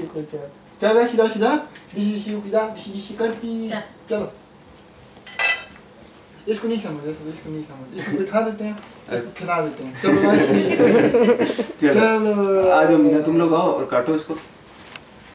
कुछ है। चलो सीधा सीधा डिशी सीधा डिशी करती चलो। इसको नहीं समझ, इसको नहीं समझ, इसको बिठा देते हैं, इसको खिला देते हैं। चलो चलो आ जाओ मीना, तुम लोग आओ और काटो इसको।